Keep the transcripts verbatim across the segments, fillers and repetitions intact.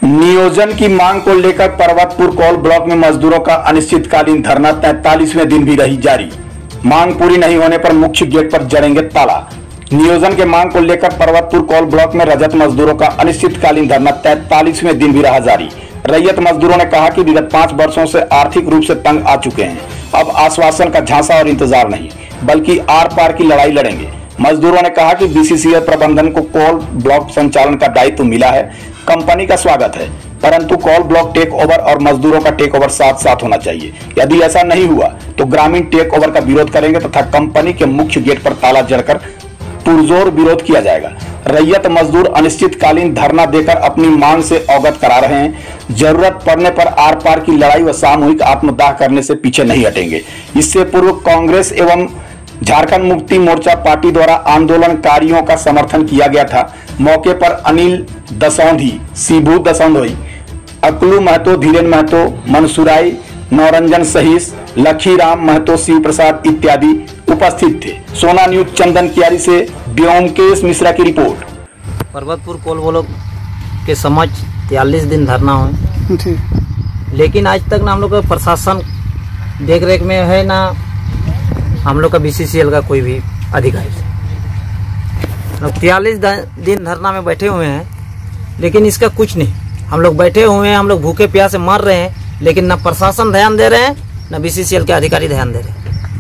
नियोजन की मांग को लेकर पर्वतपुर कोल ब्लॉक में मजदूरों का अनिश्चितकालीन धरना तैंतालीसवें दिन भी रही जारी। मांग पूरी नहीं होने पर मुख्य गेट पर जड़ेंगे ताला। नियोजन के मांग को लेकर पर्वतपुर कोल ब्लॉक में रजत मजदूरों का अनिश्चितकालीन धरना तैंतालीसवें दिन भी रहा जारी। रैयत मजदूरों ने कहा कि विगत पांच वर्षों से आर्थिक रूप से तंग आ चुके हैं। अब आश्वासन का झांसा और इंतजार नहीं, बल्कि आर पार की लड़ाई लड़ेंगे। मजदूरों ने कहा कि बीसीसीएल प्रबंधन को कोल ब्लॉक संचालन का दायित्व मिला है। कंपनी का स्वागत है, परंतु कोल ब्लॉक टेक ओवर और मजदूरों का टेक ओवर साथ साथ होना चाहिए। यदि ऐसा नहीं हुआ तो ग्रामीण टेक ओवर का विरोध करेंगे तथा कंपनी के मुख्य गेट पर ताला जड़कर पुरजोर विरोध किया जाएगा। रैयत मजदूर अनिश्चितकालीन धरना देकर अपनी मांग से अवगत करा रहे हैं। जरूरत पड़ने पर आर पार की लड़ाई व सामूहिक आत्मदाह करने से पीछे नहीं हटेंगे। इससे पूर्व कांग्रेस एवं झारखंड मुक्ति मोर्चा पार्टी द्वारा आंदोलनकारियों का समर्थन किया गया था। मौके पर अनिल दसौंधी, शिबू दसौंधी, अकलू महतो, धीरेन महतो, मनसुराई, नौरंजन सहीस, लखीराम महतो, शिव प्रसाद इत्यादि उपस्थित थे। सोना न्यूज चंदन कियारी से व्योमकेश मिश्रा की रिपोर्ट। पर्वतपुर कोल ब्लॉक के समझ तैतालीस दिन धरना हुए, लेकिन आज तक ना हम लोग का प्रशासन देख रेख में है, ना हम लोग का बीसीसीएल का कोई भी अधिकारी। तैतालीस दिन धरना में बैठे हुए हैं, लेकिन इसका कुछ नहीं। हम लोग बैठे हुए हैं, हम लोग भूखे प्यासे मर रहे हैं, लेकिन न प्रशासन ध्यान दे रहे हैं, न बीसीसीएल के अधिकारी ध्यान दे रहे हैं।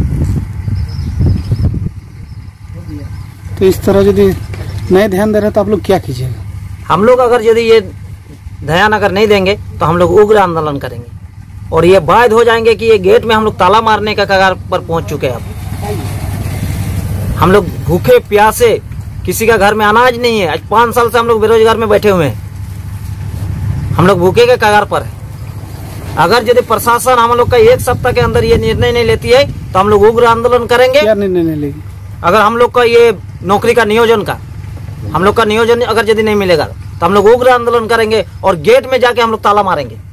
तो इस तरह यदि नहीं ध्यान दे रहे तो आप लोग क्या कीजिएगा? हम लोग अगर यदि ये ध्यान अगर नहीं देंगे तो हम लोग उग्र आंदोलन करेंगे और ये बाध्य हो जाएंगे कि ये गेट में हम लोग ताला मारने का कगार पर पहुंच चुके हैं। अब हम लोग भूखे प्यासे, किसी का घर में अनाज नहीं है। आज पांच साल से हम लोग बेरोजगार में बैठे हुए हैं, हम लोग भूखे के कगार पर है। अगर यदि प्रशासन हम लोग का एक सप्ताह के अंदर ये निर्णय नहीं लेती है तो हम लोग उग्र आंदोलन करेंगे। क्या निर्णय नहीं लेगी? अगर हम लोग का ये नौकरी का नियोजन का हम लोग का नियोजन अगर यदि नहीं मिलेगा तो हम लोग उग्र आंदोलन करेंगे और गेट में जाके हम लोग ताला मारेंगे।